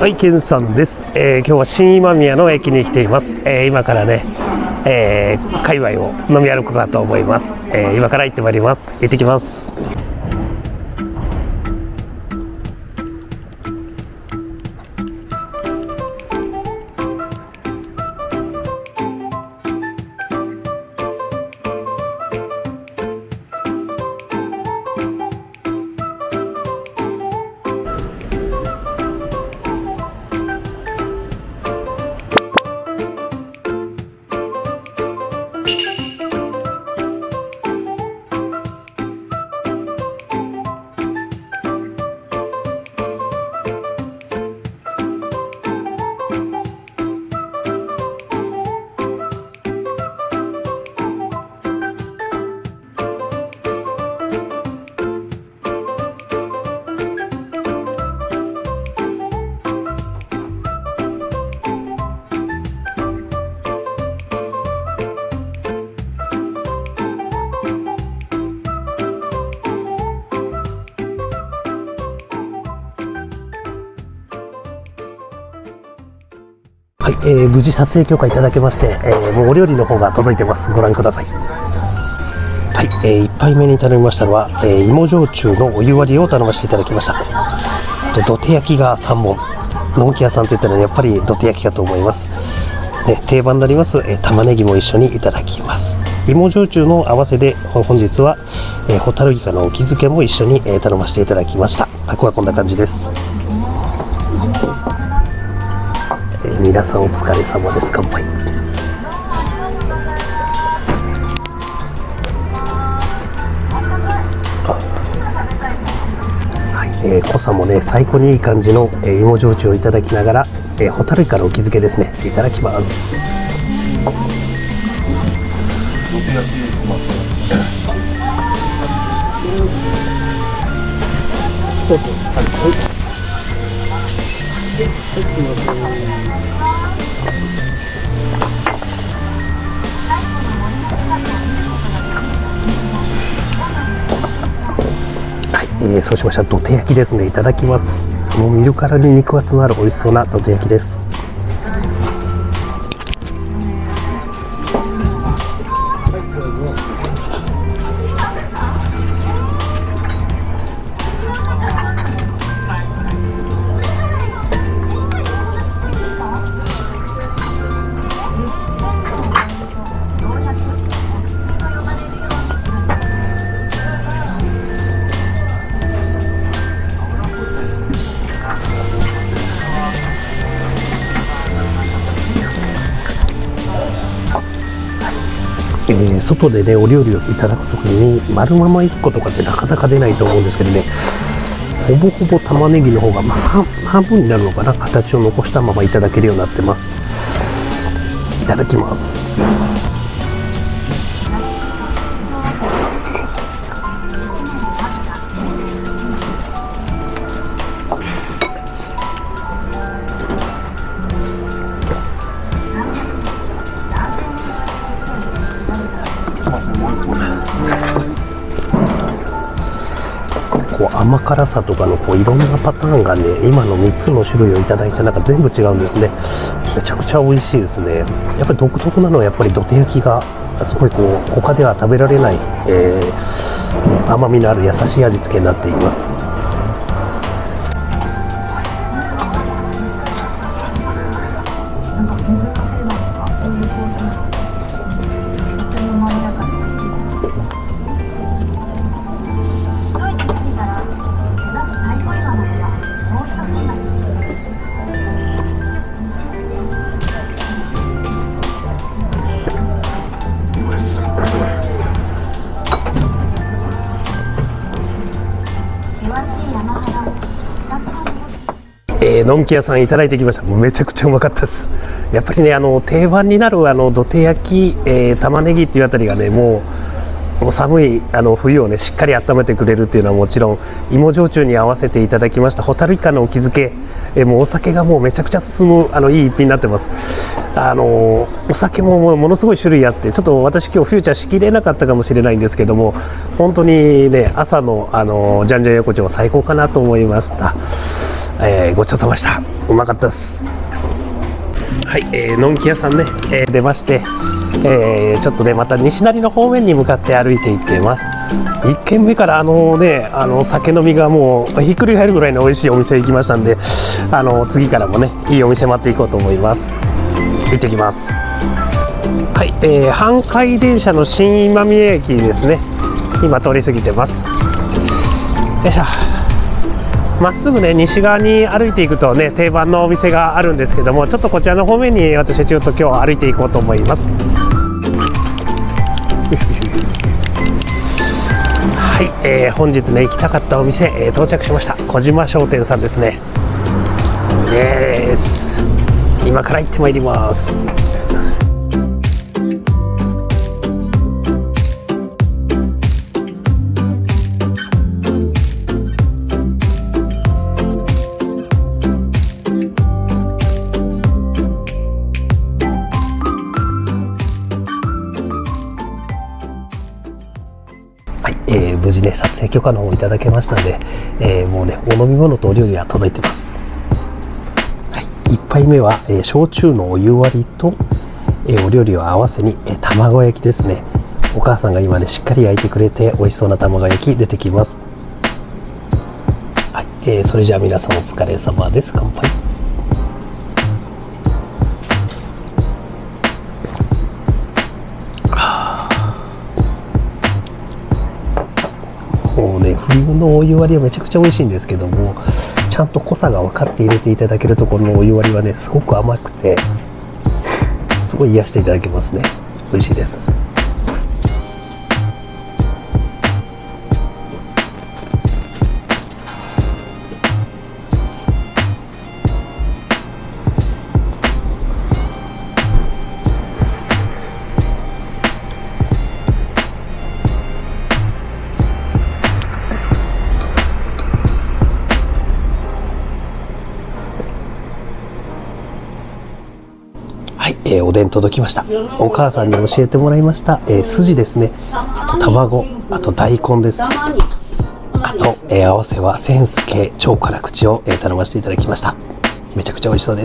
はい、ケンさんです。今日は新今宮の駅に来ています。今からね、界隈を飲み歩こうかと思います。今から行ってまいります。行ってきます。はい、無事撮影許可いただけまして、もうお料理の方が届いてます。ご覧ください。はい、1杯目に頼みましたのは、芋焼酎のお湯割りを頼ませていただきました。土手焼きが3本、のんき屋さんといったらやっぱり土手焼きかと思います。定番になります、玉ねぎも一緒にいただきます。芋焼酎の合わせで本日は、ホタルイカの沖漬けも一緒に、頼ませていただきました。ここはこんな感じです。皆さんお疲れ様です。乾杯。濃さもね最高にいい感じの、芋焼酎をいただきながら、ホタルイカの沖漬けですね、いただきます。そうしましたら土手焼きですね、いただきます。もう見るからに肉厚のある美味しそうな土手焼きです。外でねお料理をいただくときに丸まま1個とかってなかなか出ないと思うんですけどね、ほぼほぼ玉ねぎの方が、半分になるのかな、形を残したままいただけるようになってます。いただきます。甘辛さとかのいろんなパターンがね、今の3つの種類をいただいた中全部違うんですね。めちゃくちゃ美味しいですね。やっぱり独特なのはやっぱり土手焼きがすごい他では食べられない、甘みのある優しい味付けになっています。のんき屋さんいただいてきました。めちゃくちゃうまかったです。やっぱりね定番になる土手焼き、玉ねぎっていうあたりがねもう寒い冬をねしっかり温めてくれるっていうのはもちろん、芋焼酎に合わせていただきましたホタルイカの沖漬け、もうお酒がもうめちゃくちゃ進むいい一品になってます。お酒もものすごい種類あって、ちょっと私今日フューチャーしきれなかったかもしれないんですけども、本当にね朝のじゃんじゃん横丁は最高かなと思いました。 ごちそうさまでした。うまかったです。はい、のんき屋さんね、出まして、ちょっとねまた西成の方面に向かって歩いていっています。1軒目から酒飲みがもうひっくり返るぐらいの美味しいお店行きましたんで、次からもねいいお店待っていこうと思います。行ってきます。はい、阪堺電車の新今宮駅ですね。今通り過ぎてます。よいしょ。まっすぐね西側に歩いていくとね定番のお店があるんですけども、ちょっとこちらの方面に私はちょっと今日歩いていこうと思います。はい、本日ね行きたかったお店、到着しました。小島商店さんですね。今から行ってまいります。無事ね撮影許可の方をいただけましたので、もうねお飲み物とお料理が届いてます。はい、1杯目は、焼酎のお湯割りと、お料理を合わせに、卵焼きですね。お母さんが今ねしっかり焼いてくれて美味しそうな卵焼き出てきます。はい、それじゃあ皆さんお疲れ様です。乾杯。もうね冬のお湯割りはめちゃくちゃ美味しいんですけども、ちゃんと濃さが分かって入れていただけるところのお湯割りはねすごく甘くてすごい癒していただけますね。美味しいです。おでん届きました。お母さんに教えてもらいました、筋ですね。あと卵、あと大根です。あと、合わせは千助超辛口を、頼ませていただきました。めちゃくちゃ美味しそうです。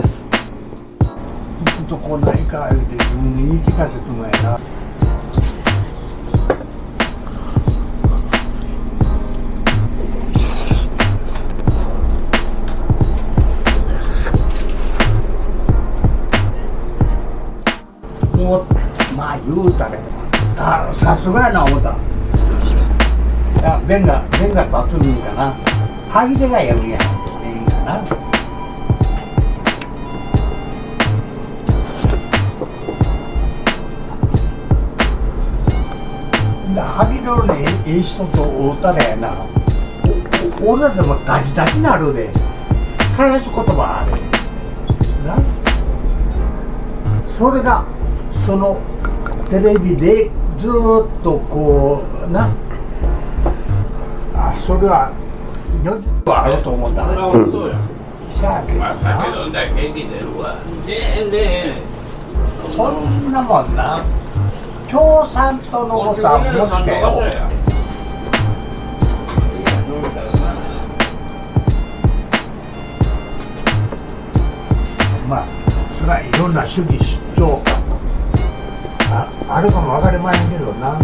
まあ言うたけどさすがやな思った。いや弁が立つんかな。歯切れがやるんやいいかな。歯切れのねいい人と会うたらやな。俺だってもうダチダチなるで返す言葉あれな。それがそのテレビでずっとこうな、それは如実はあると思うんだ。しゃあけどな。そんなもんな。共産党のことはもしかよ。まあそれはいろんな主義主張あるかも分かりませんけどな。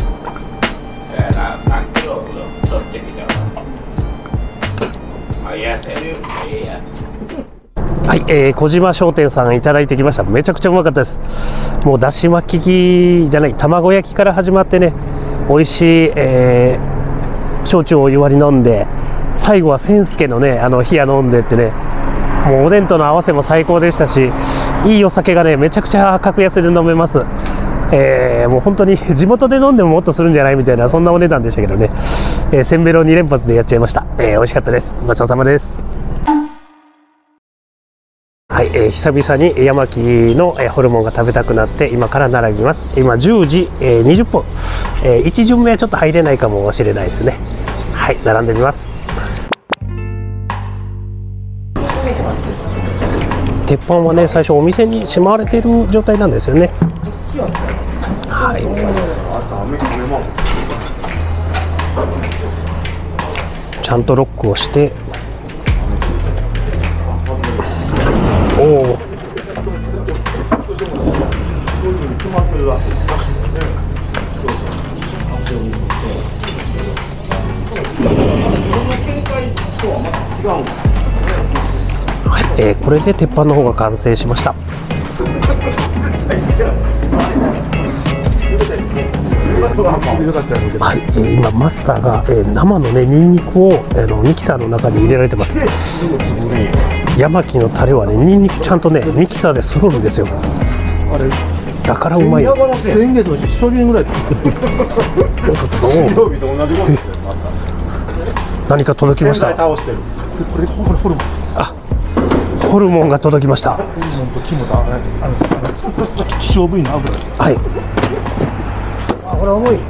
はい、小島商店さんいただいてきました。めちゃくちゃうまかったです。もうだし巻きじゃない卵焼きから始まってね美味しい、焼酎をお湯割り飲んで、最後は千助のね冷や飲んでってね、もうおでんとの合わせも最高でしたし、いいお酒がねめちゃくちゃ格安で飲めます。もう本当に地元で飲んでももっとするんじゃないみたいなそんなお値段でしたけどね、せんべろ2連発でやっちゃいました。美味しかったです。ごちそうさまです。はい、久々に山木のホルモンが食べたくなって今から並びます。今10時、20分、1巡目はちょっと入れないかもしれないですね。はい、並んでみます。鉄板はね最初お店にしまわれている状態なんですよね。はい、ちゃんとロックをしておお。はい、これで鉄板の方が完成しました。はい、今マスターが、生のねニンニクをミキサーの中に入れられてます。山木のタレはねニンニクちゃんとねミキサーで揃うんですよ。だからうまいです。 先月の一人ぐらい。 何か届きました。あ、ホルモンが届きました。 希少部位の油。 はい。 これ重い。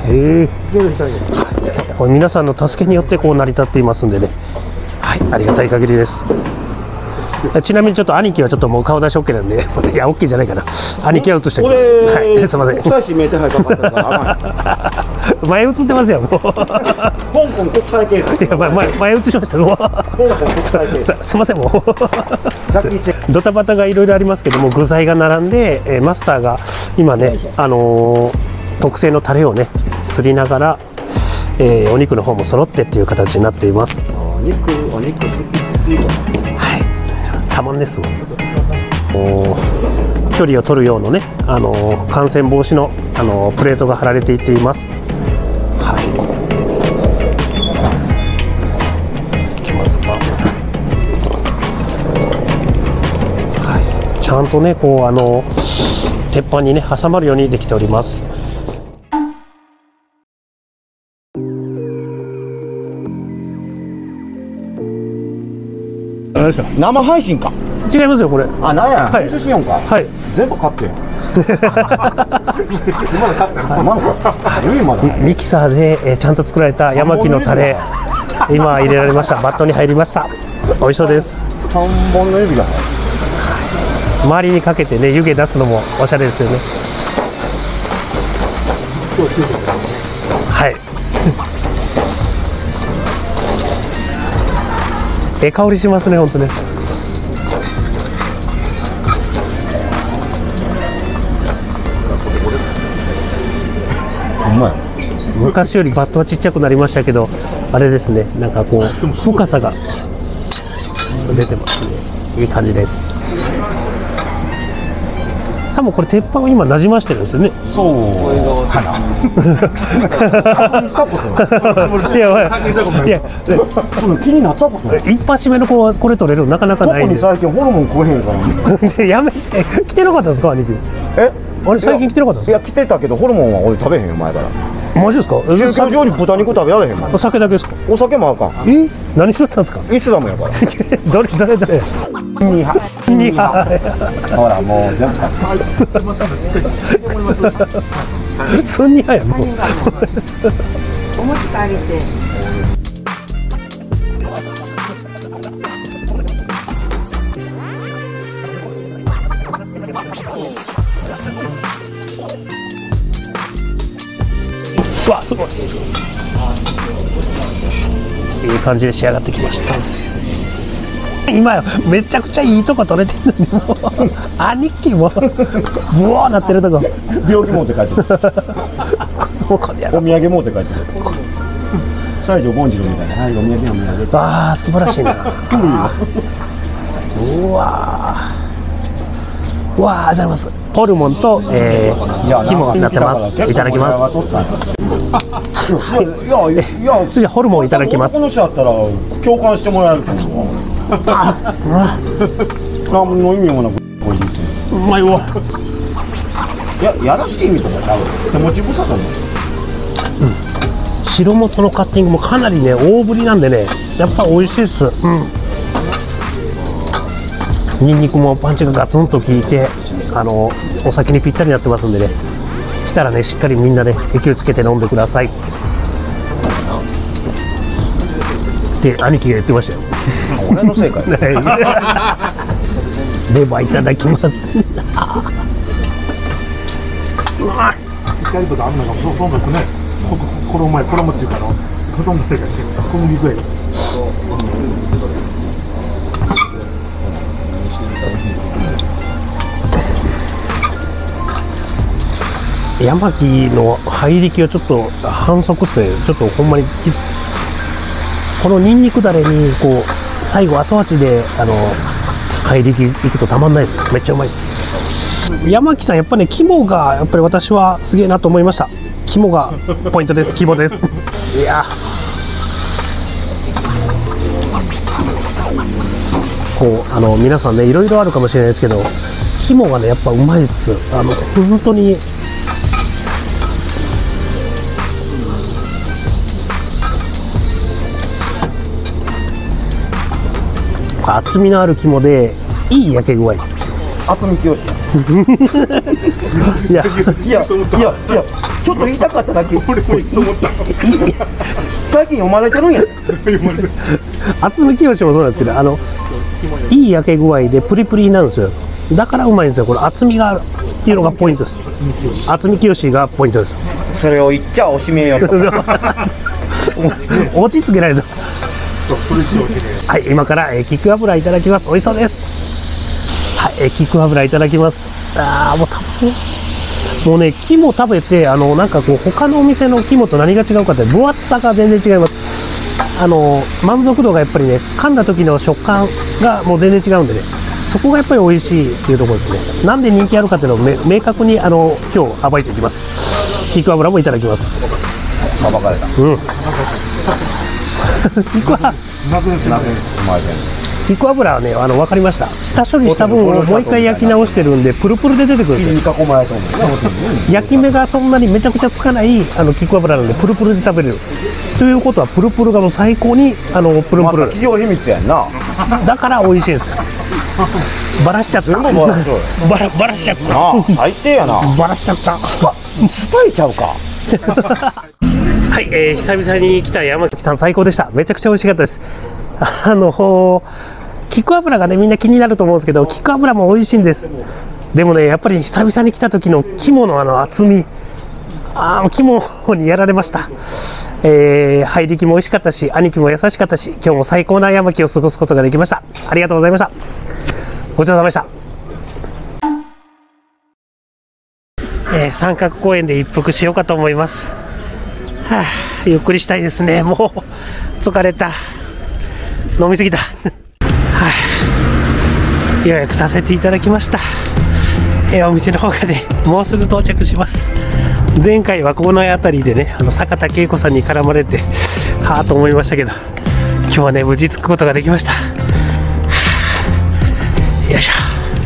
これ皆さんの助けによってこう成り立っていますんでね。はい、ありがたい限りです。ちなみにちょっと兄貴はちょっともう顔出し OK なんで、いや OK じゃないかな。兄貴は映しておきます。はい、すみません。 国際指名手配かかったから前映ってますよ。もう。香港国際警察。 いや前映しました。もう。 香港国際警察。 すみませんもう。ドタバタがいろいろありますけども具材が並んで、マスターが今ね特製のタレをねすりながら、お肉の方も揃ってっていう形になっています。 お肉好き。 はい。たまんですもん。距離を取るようなね、感染防止の、プレートが貼られていっています。はい。いきますか。はい。ちゃんとね、こう鉄板にね挟まるようにできております。 生配信か。 違いますよこれ。 あ、なんや。 はい編集しようか。 はい。 全部買って。今の買った。今の買った。 ミキサーで、ちゃんと作られた山木のタレ今入れられました。バットに入りました。美味しそうです。 3本の指が周りにかけてね湯気出すのもおしゃれですよね。はい。香りしますね本当ね。 うまい。 昔よりバットはちっちゃくなりましたけど、あれですね、なんかこう深さが出てますね。いい感じです。多分これ鉄板を今なじましてるんですよね。 そうかな。 いや気になったことない。 一発目のこれ取れるのなかなかないんで。 特に最近ホルモン食えへんからでやめて。来てなかったんですか兄貴。あれ最近来てなかったんですか。 いや来てたけどホルモンは俺食べへんよ前から。 マジですか。 宗教上に豚肉食べられへんもん。 お酒だけですか。 お酒もあかん。 何しとったんですか。 イスラムやから。 どれ 2杯。ほらもう全部スンニ派やもう。 お持ち帰りて。 うわすごい。いい感じで仕上がってきました。今めちゃくちゃいいとこ取れてるのにもう兄貴もブワーなってるとこ。 病気持って帰ってる。お土産持って帰ってる。西条権次郎みたいな。はい、お土産。 ああ素晴らしいな。うわー。わあ、ありがとうございます。ホルモンと、肝になってます。いただきます。いや、ホルモンいただきます。 この人だったら共感してもらえると思う。何の意味もなくおいしい。 うまいわ。 やらしい意味とか多分手持ち無沙汰も。 白もつのカッティングもかなりね大ぶりなんでね、やっぱ美味しいです。ニンニクもパンチがガツンと効いて、お酒にぴったりになってますんでね。来たらねしっかりみんなで勢いつけて飲んでください。って兄貴が言ってましたよ。 俺のせいかよ。 レバーいただきます。 光とあんなのとにかくね、衣っていうかほとんど手が小麦粉や。 山木の入り気をちょっと反則って、ちょっとほんまにこのニンニクだれにこう最後後味で入り気いくとたまんないです。めっちゃうまいです。山木さんやっぱね、肝がやっぱり私はすげえなと思いました。肝がポイントです。肝です。いやこう皆さんね、いろいろあるかもしれないですけど、肝がねやっぱうまいです。本当に厚みのある肝でいい焼け具合。 厚み清しいやいやちょっと言いたかっただけ。 俺もいいと思った。 最近読まれてるんや。 厚み清しもそうなんですけど、いい焼け具合でプリプリなんですよ。だからうまいんですよ。これ厚みがあるっていうのがポイントです。厚み清しがポイントです。 それを言っちゃおしめよと。 落ち着けられた。はい、今からキク油いただきます。美味しそうです。はい、キク油いただきます。もうね、肝食べてなんかこう他のお店の肝と何が違うかって、分厚さが全然違います。満足度がやっぱりね、噛んだ時の食感がもう全然違うんでね、そこがやっぱり美味しいっていうところですね。なんで人気あるかっていうのを明確に今日暴いていきます。キク油もいただきます。 暴かれた。 キク油はね、分かりました。下処理した分をもう一回焼き直してるんで、プルプルで出てくるんですよ。焼き目がそんなにめちゃくちゃつかないキク油なんで、プルプルで食べれる。ということは、プルプルがもう最高にプルプル。 企業秘密やんな。 だから美味しいんです。バラしちゃった。バラしちゃった。 最低やな。 バラしちゃった。 スパイちゃうか。 はい、久々に来た山木さん最高でした。めちゃくちゃ美味しかったです。キク油がね、みんな気になると思うんですけど、キク油も美味しいんです。でもね、やっぱり久々に来た時の肝の厚み、肝にやられました。入り気も美味しかったし、兄貴も優しかったし、今日も最高な山木を過ごすことができました。ありがとうございました。ごちそうさまでした。三角公園で一服しようかと思います。ゆっくりしたいですね。もう疲れた。飲みすぎた。予約させていただきました。お店の方がね、もうすぐ到着します。前回はこの辺りでね、坂田恵子さんに絡まれてはぁと思いましたけど、今日はね、無事着くことができました。よいしょ。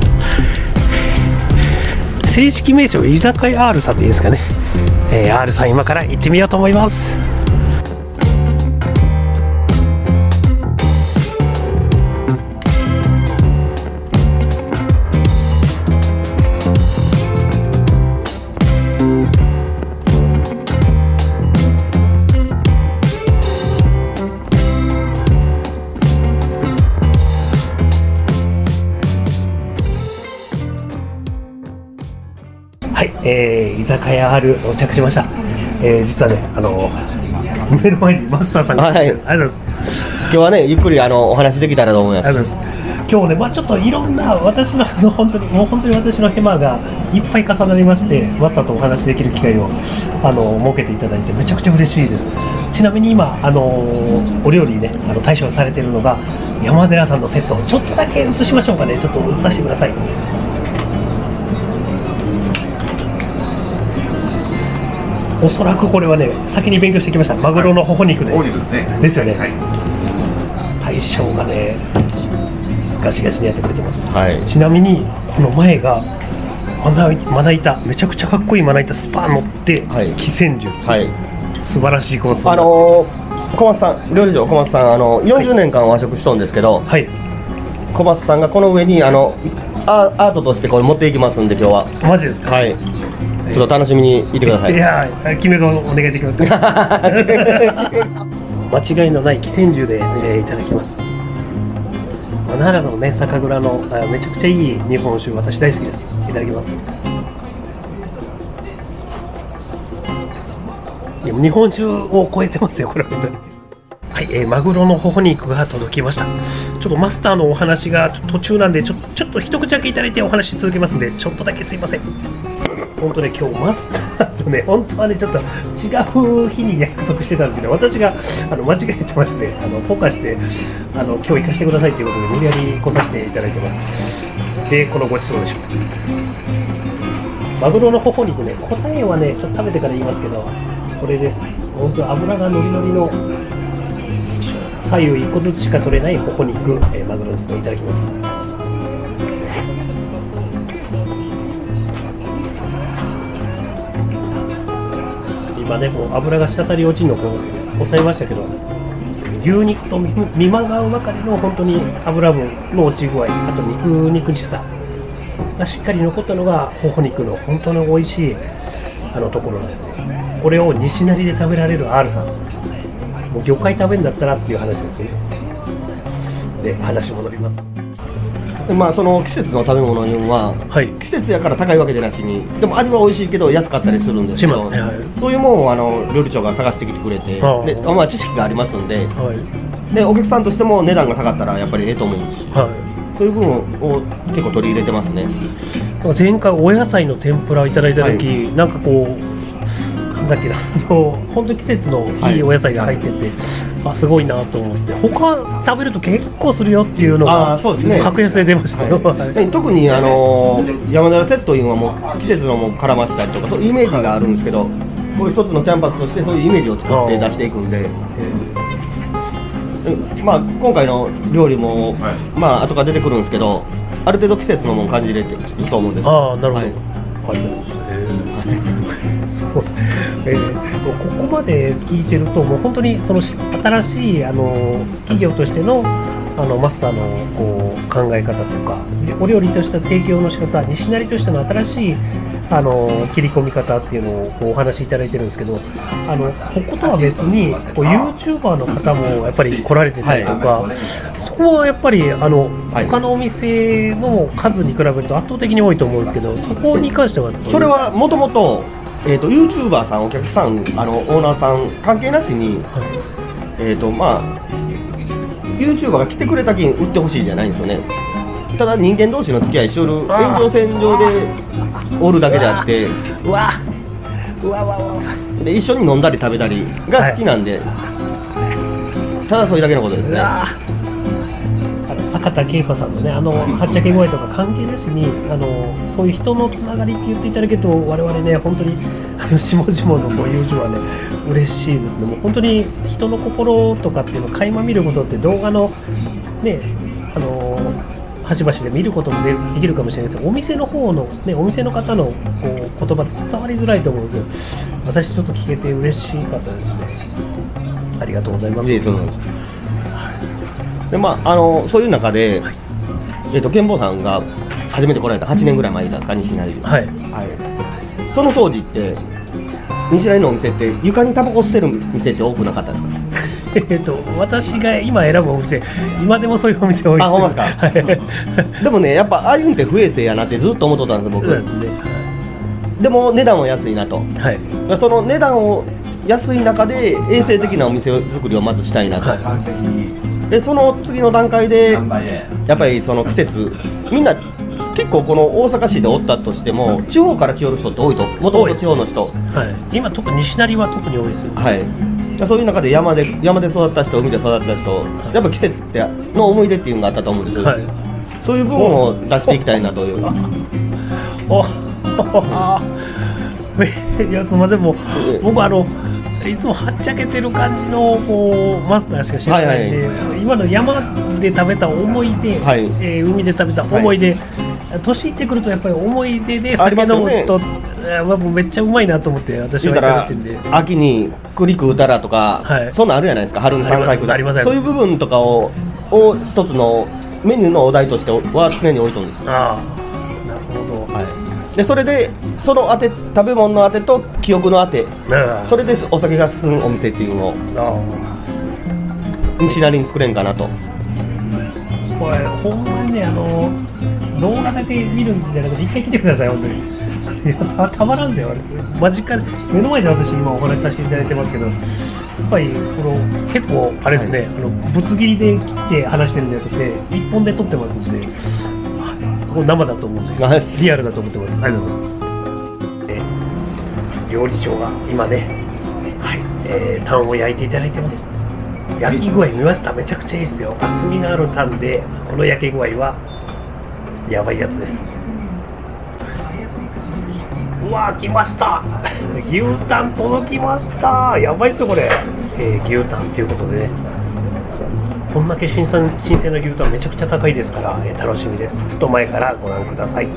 正式名称居酒屋 R さんでいいですかね。R さん、今から行ってみようと思います。はい、居酒屋 R 到着しました。実はね、目の前にマスターさんが、 はい、 ありがとうございます。 今日はね、ゆっくりお話できたらと思います。 ありがとうございます。今日ね、ちょっといろんな私の本当に私のヘマがいっぱい重なりまして、マスターとお話しできる機会を設けていただいてめちゃくちゃ嬉しいです。ちなみに今お料理ね対象されているのが山寺さんのセットをちょっとだけ映しましょうかね。ちょっと映させてください。おそらくこれはね、先に勉強してきました。マグロの頬肉です。ですよね。大将がね、ガチガチにやってくれてます。 はい、 ちなみにこの前がまな板、めちゃくちゃかっこいいまな板スパー乗って、はい、寄千住、はい、素晴らしいコース。 小松さん、料理長小松さん40年間和食しとんですけど、はい、小松さんがこの上にアートとしてこれ持っていきますんで、今日は。マジですか。はい、ちょっと楽しみにいてください。いや、決め顔お願いできますか。間違いのない寄千住で、いただきます。奈良のね、酒蔵のめちゃくちゃいい日本酒、私大好きです。いただきます。いや、日本酒を超えてますよ、これ本当に。はい、 い、マグロのほほ肉が届きました。ちょっとマスターのお話が途中なんでちょっと一口だけいただいてお話続けますんで、ちょっとだけすいません。本当ね、今日マスターとね、本当はね、ちょっと違う日に約束してたんですけど、私が間違えてまして、ポカして今日行かせてくださいということで、無理やり来させていただいてます。で、このごちそうでしょう。マグロのほほ肉ね、答えはね、ちょっと食べてから言いますけど、これです。本当、脂がノリノリの左右1個ずつしか取れないほほ肉、マグロですね。いただきます。今ね、こう脂が滴り落ちるのをこう抑えましたけど、牛肉と見まがうばかりの本当に脂分の落ち具合、あと肉しさがしっかり残ったのがほほ肉の本当の美味しいところですね。これを西成で食べられる R さん、もう魚介食べるんだったらっていう話ですね。で、話戻ります。 まあその季節の食べ物には、はい、季節やから高いわけでなしに、でも味は美味しいけど安かったりするんですけど、そういうもんを料理長が探してきてくれて、で、まあ、知識がありますんで、はい、でお客さんとしても値段が下がったらやっぱりええと思うし、はい、そういう部分を結構取り入れてますね。 前回お野菜の天ぷらをいただいた時、はい、なんかこうなんだっけな、本当季節のいいお野菜が入ってて、はい、すごいなと思って、他食べると結構するよっていうのが格安で出ましたよ、はい、 特に山田セットインはもう季節のも絡ましたりとかそういうイメージがあるんですけど、こういう一つのキャンパスとしてそういうイメージを作って出していくんで、まあ、今回の料理も、はい、まあ後から出てくるんですけど、ある程度季節のもの感じれていいと思うんです。 ああ、なるほど、はい、ここまで聞いてると、もう本当にその新しい企業としてのマスターのこう考え方とか、お料理とした提供の仕方、西成としての新しい切り込み方っていうのをこうお話しいただいてるんですけど、こことは別にこう YouTuber の方もやっぱり来られてたりとか、はい、そこはやっぱり他のお店の数に比べると圧倒的に多いと思うんですけど、そこに関してはそれはもともとYouTuber さん、お客さん、オーナーさん関係なしに、はい、まあ YouTuber が来てくれたけん売ってほしいじゃないんですよね。ただ人間同士の付き合いしおる延長線上でおるだけであって、で一緒に飲んだり食べたりが好きなんで、はい、ただそれだけのことですね。 坂田佳子さんのね、はっちゃけ声とか関係なしにそういう人のつながりって言っていただけると、我々ね、本当に下々のご友情はね嬉しいですね。もう本当に人の心とかっていうのを垣間見ることって、動画のね端々で見ることもできるかもしれないけど、お店の方のね、お店の方のこう言葉で伝わりづらいと思うんですよ。私ちょっと聞けて嬉しかったですね。ありがとうございます。 で、まあそういう中で、はい、健坊さんが初めて来られた8年ぐらい前にいたんですか、西成に。はい、はい、その当時って西成のお店って床にタバコ捨てる店って多くなかったですか？ 私が今選ぶお店、今でもそういうお店多いです。 あ、ほんまですか？でもね、やっぱああいうんって不衛生やなってずっと思っとったんです、僕。そうですね。でも値段は安いなと、はい、その値段を安い中で衛生的なお店作りをまずしたいなと、はい、でその次の段階でやっぱりその季節、みんな結構この大阪市でおったとしても地方から来よる人って多いと、もともと地方の人、 はい、今特に西成は特に多いですよね。はい、 そういう中で山で育った人、海で育った人、やっぱ季節っての思い出っていうのがあったと思うんです、はい、そういう部分を出していきたいなという。 いや、すみません、もう僕いつもはっちゃけてる感じのこうマスターしか知らないんで、はいはい、今の山で食べた思い出、はい、海で食べた思い出、はい、年いってくるとやっぱり思い出で酒飲むと、めっちゃうまいなと思って、私はやってるんで。 秋に栗食うたらとか、はい、そんなんあるじゃないですか、春の山菜食うたら、そういう部分とかを一つのメニューのお題としては常に置いとるんですよ。ああ、なるほど。はい、でそれでその食べ物のあてと記憶のあて、それでお酒が進むお店っていうのを西成に作れんかなと。 これほんまにね、動画だけ見るんじゃなくて一回来てください、本当に。 いや、たまらんぜよ、あれ。間近で、目の前で私、今お話しさせていただいてますけど、やっぱりこの結構、あれですね、ぶつ切りで切って話してるんじゃなくて、一本で撮ってますんで、これ生だと思うんで、リアルだと思ってます。ありがとうございます。料理長が今ね、はい、タンを焼いていただいてます。焼き具合見ました？めちゃくちゃいいですよ。厚みのあるタンで、この焼き具合はやばいやつです。うわー、来ました。牛タン届きました。やばいっすよこれ。牛タンということでね、こんだけ新鮮な牛タンめちゃくちゃ高いですから、楽しみです。ちょっと前からご覧ください。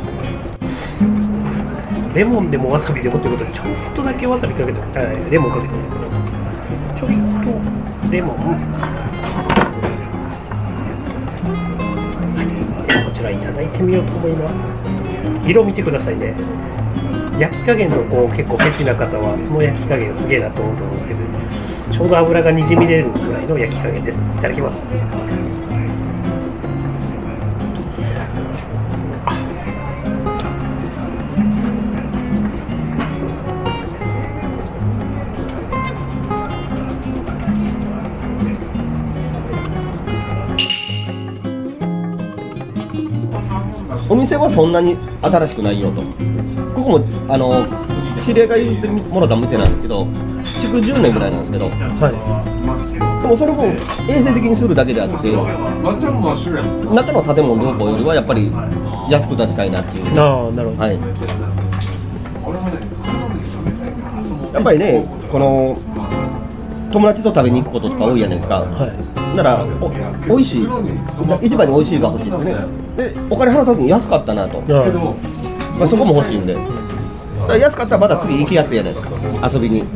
レモンでもわさびでもということで、ちょっとだけわさびかけて、レモンかけて、ちょいとレモン、はい、こちらいただいてみようと思います。色見てくださいね。焼き加減の結構フェチな方はこの焼き加減すげえなと思うと思うんですけど、ちょうど油がにじみ出るぐらいの焼き加減です。いただきます。 お店はそんなに新しくないよと。ここも知り合いが譲ってもらった店なんですけど、築10年ぐらいなんですけど、はい、でもその分衛生的にするだけであって、中の建物両方よりはやっぱり安く出したいなっていう。 ああ、なるほど。はい、 やっぱりね、この友達と食べに行くこととか多いじゃないですか。はい、なら美味しい、一番に美味しいが欲しいですね。で、お金払うときに安かったなと、まあ、そこも欲しいんで、安かったらまた次行きやすいじゃないですか、遊びに。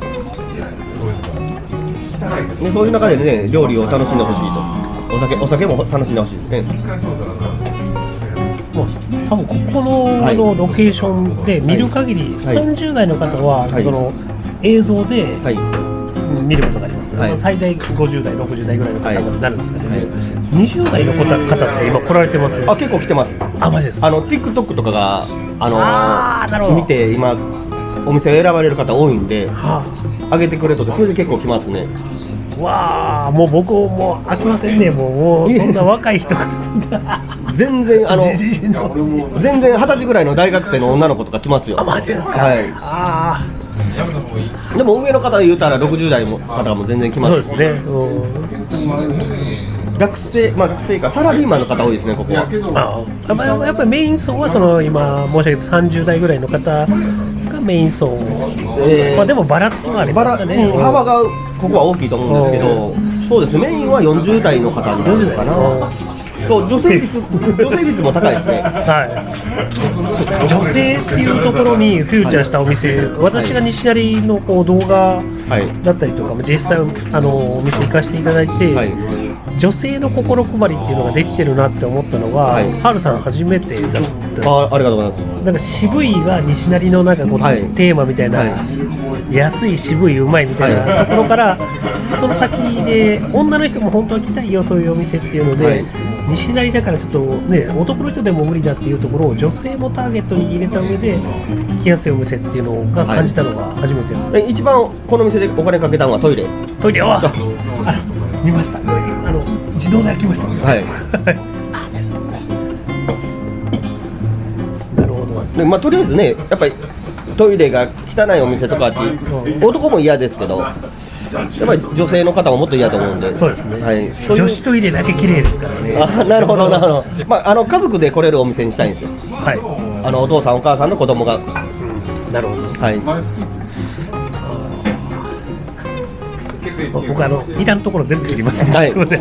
で、そういう中でね、料理を楽しんでほしいと、お酒も楽しんでほしいですね。 多分ここのロケーションで見る限り、30代の方はその映像で見ることがあります。最大50代、60代ぐらいの方になるんですけど、20代の方って今来られてます？ 結構来てます。 あ、マジですか。 TikTok とかが見て今お店を選ばれる方多いんで、上げてくれとって、それで結構来ますね。 わあ、もう僕もう飽きませんね。もうそんな若い人が全然全然20歳ぐらいの大学生の女の子とか来ますよ。 あ、マジですか。 はい。でも上の方言うたら60代の方も全然来ます。 そうですね。 学生かサラリーマンの方多いですね、ここは。 やっぱりメイン層は今申し上げた30代ぐらいの方がメイン層。まあでもばらつきもありますね。 幅がここは大きいと思うんですけど、そうです。メインは40代の方になるのかな。女性率も高いですね。 はい。女性っていうところにフューチャーしたお店、私が西成の動画だったりとかも実際お店行かせていただいて、女性の心配りっていうのができてるなって思ったのが、ハルさん初めてだった。 ありがとうございます。 なんか渋いが西成のなんかテーマみたいな、安い渋いうまいみたいなところから、その先で女の人も本当は来たいよそういうお店っていうので。西成だからちょっとね、男の人でも無理だっていうところを女性もターゲットに入れた上で来やすいお店っていうのが感じたのが初めて。 一番この店でお金かけたのはトイレは見ました。自動で開きましたね。はい。なるほど。 で、とりあえずね、やっぱりトイレが汚いお店とかって男も嫌ですけど、やっぱり女性の方ももっと嫌と思うんで。 そうですね。はい。女子トイレだけ綺麗ですからね。 なるほどなるほど。家族で来れるお店にしたいんですよ。はい。お父さんお母さんの子供が。 なるほど。はい。僕いらんところ全部切ります。はい。すみません。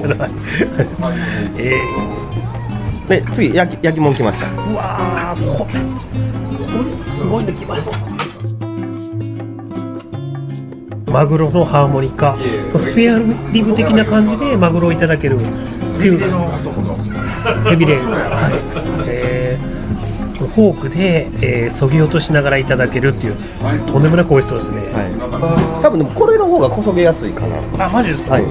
で次焼き物来ました。 うわあ、これすごいの来ました。マグロのハーモニカ、スペアリブ的な感じでマグロをいただけるっていう背びれ、フォークでそぎ落としながらいただけるっていうとんでもなく美味しそうですね。 多分でもこれの方がこそげやすいかな。 あ、マジですか。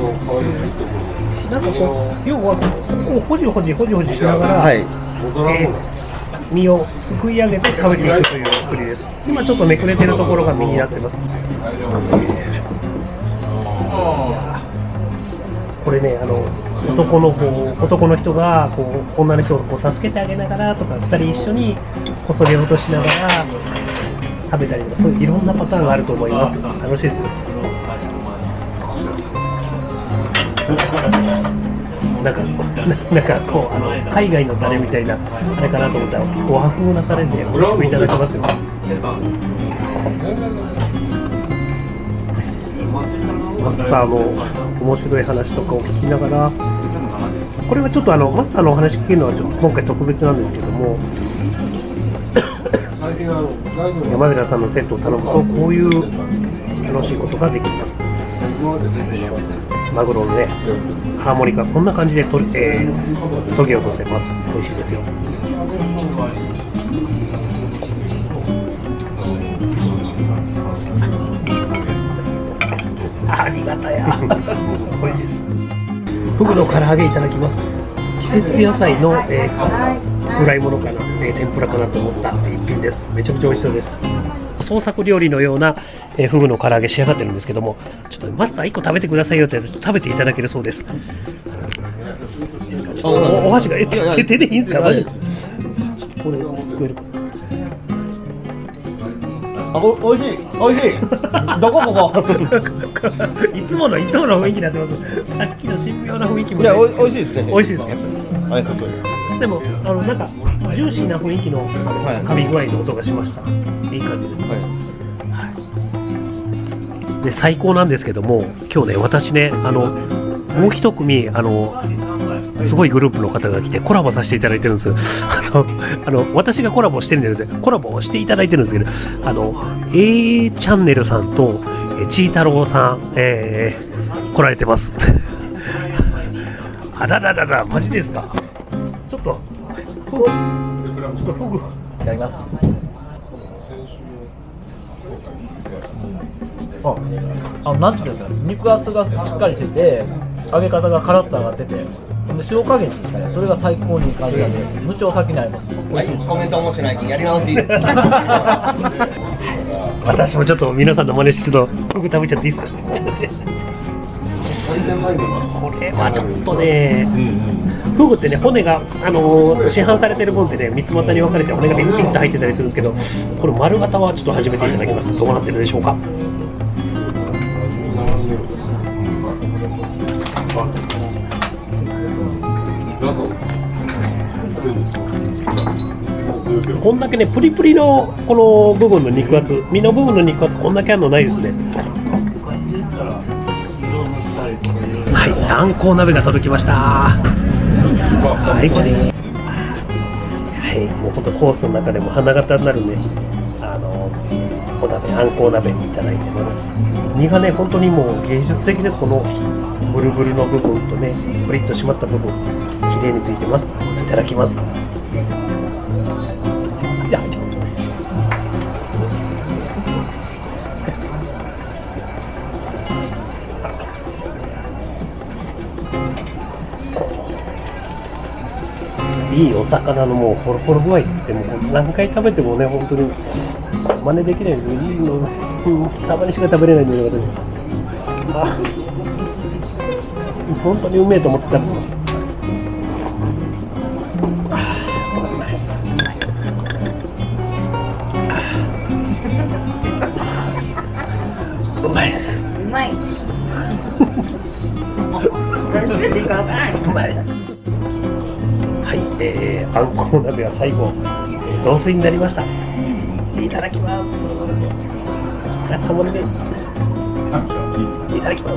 なんか要はこうほじほじしながら、 身をすくい上げて食べていくという作りです。今ちょっとめくれてるところが身になってます。これね、男の人がこう女の人をこう助けてあげながらとか、2人一緒にこそげ落としながら食べたりとか、そういういろんなパターンがあると思います。楽しいですよ。なんかこう海外のタレみたいなあれかなと思ったら、和風なタレで美味しくいただけますよ。マスターの面白い話とかを聞きながら、これはちょっとマスターのお話聞けるのはちょっと今回特別なんですけども、山寺さんのセットを頼むとこういう楽しいことができます。マグロのね、ハーモニカこんな感じでそぎ落とせます。美味しいですよ。ありがたや美味しいです。フグの唐揚げいただきます。季節野菜の、フライものかな、天ぷらかなと思った一品です。めちゃくちゃ美味しそうです。創作料理のような、フグの唐揚げ仕上がってるんですけども、ちょっとマスター1個食べてくださいよって食べていただけるそうです。お箸が手でいいんですか？マジです。これすくえる。 おいしい、おいしい。どこここ。 いつもの雰囲気になってます。さっきの神妙な雰囲気も、ね。 いや、おいしいですね。 おいしいですね。 ありがとうございます。 でもなんかジューシーな雰囲気の噛み具合の音がしました。いい感じです。はい。で最高なんですけども、今日ね私ねもう一組すごいグループの方が来てコラボさせていただいてるんですよ。私がコラボしてるんですコラボをしていただいてるんですけど、A チャンネルさんとちーたろうさん、来られてます。あらららら、マジですか。ちょっとフグいただきます。 なんていうんですか、肉厚がしっかりしてて、揚げ方がカラッと揚がってて、で塩加減ですかね、それが最高にいい感じなんで、無調先に合います。 はい、コメント面白いけんやり直し。 私もちょっと皆さんの真似して、ちょっとフグ食べちゃっていいですか。これはちょっとね、フグってね、骨が、市販されてる分ってね、三つ股に分かれて骨がピンピンと入ってたりするんですけど、これ丸型はちょっと初めていただきます。どうなってるでしょうか。こんだけね、プリプリのこの部分の肉厚、身の部分の肉厚、こんだけあるのないですね。はい、あんこう鍋が届きました。はい、これ、はい、もうほんとコースの中でも花形になるね、お鍋、あんこう鍋いただいてます。身がね、本当にもう芸術的です。このブルブルの部分とね、プリッと締まった部分、綺麗についてます。いただきます。いいお魚のもうホロホロ具合ってもう何回食べてもね、本当に真似できないんですよ。いいの、たまにしか食べれないんだよ、私。本当にうめえと思って食べてます。うまいです。 うまい。うまいです。 はい、あんこう鍋は最後、雑炊になりました。いただきます。たまにね、いただきます。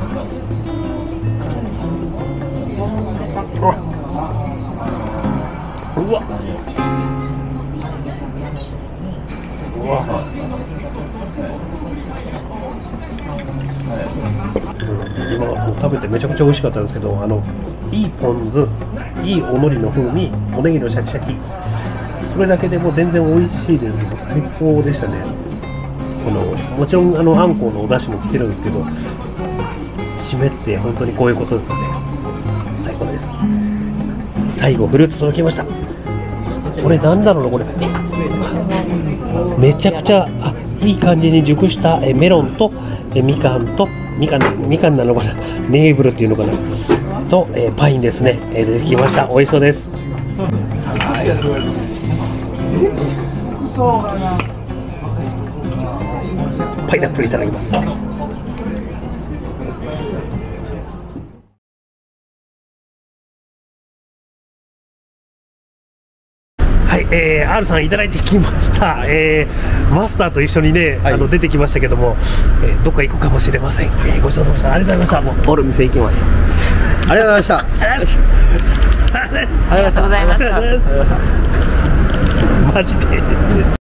うわ、うわ、今食べてめちゃくちゃ美味しかったんですけど、いいポン酢、いいお海苔の風味、おネギのシャキシャキ、それだけでも全然美味しいです。もう最高でしたね。もちろんあんこうのお出汁も来てるんですけど、締めって本当にこういうことですね。最高です。最後フルーツ届きました。 これなんだろうな、これめちゃくちゃいい感じに熟したメロンとみかんとみかんなのかな、ネーブルっていうのかなとパインですね、出てきました。美味しそうです。パイナップルいただきます。はい、R さんいただいてきました。マスターと一緒にね、出てきましたけども、どっか行くかもしれません。ごちそうさまでした。ありがとうございました。もうおる店行きます。ありがとうございました。 ありがとうございました。 マジで。